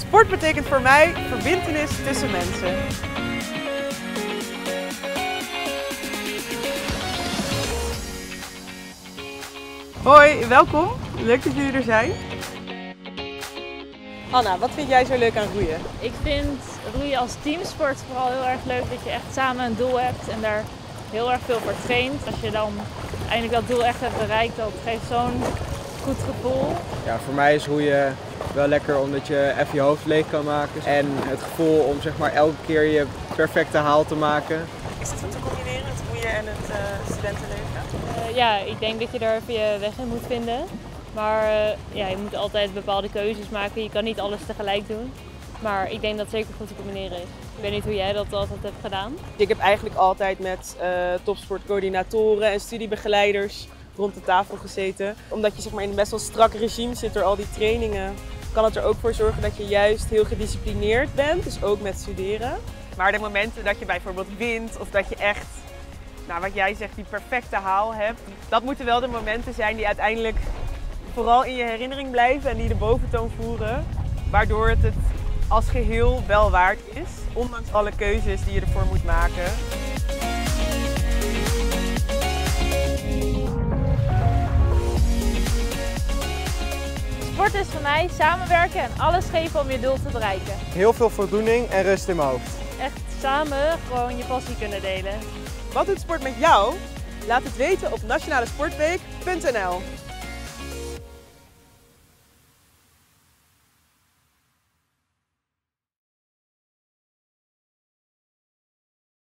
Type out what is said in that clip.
Sport betekent voor mij verbintenis tussen mensen. Hoi, welkom. Leuk dat jullie er zijn. Anna, wat vind jij zo leuk aan roeien? Ik vind roeien als teamsport vooral heel erg leuk, dat je echt samen een doel hebt en daar heel erg veel voor traint. Als je dan eindelijk dat doel echt hebt bereikt, dat geeft zo'n goed gevoel. Ja, voor mij is roeien wel lekker omdat je even je hoofd leeg kan maken. En het gevoel om zeg maar elke keer je perfecte haal te maken. Is het goed te combineren, het roeien en het studentenleven? Ja, ik denk dat je daar even je weg in moet vinden. Maar ja, je moet altijd bepaalde keuzes maken. Je kan niet alles tegelijk doen. Maar ik denk dat het zeker goed te combineren is. Ik weet niet hoe jij dat altijd hebt gedaan. Ik heb eigenlijk altijd met topsportcoördinatoren en studiebegeleiders rond de tafel gezeten. Omdat je zeg maar, in een best wel strak regime zit door al die trainingen, kan het er ook voor zorgen dat je juist heel gedisciplineerd bent. Dus ook met studeren. Maar de momenten dat je bijvoorbeeld wint of dat je echt, nou, wat jij zegt, die perfecte haal hebt. Dat moeten wel de momenten zijn die uiteindelijk vooral in je herinnering blijven en die de boventoon voeren. Waardoor het als geheel wel waard is, ondanks alle keuzes die je ervoor moet maken. Sport is voor mij samenwerken en alles geven om je doel te bereiken. Heel veel voldoening en rust in mijn hoofd. Echt samen gewoon je passie kunnen delen. Wat doet sport met jou? Laat het weten op nationalesportweek.nl.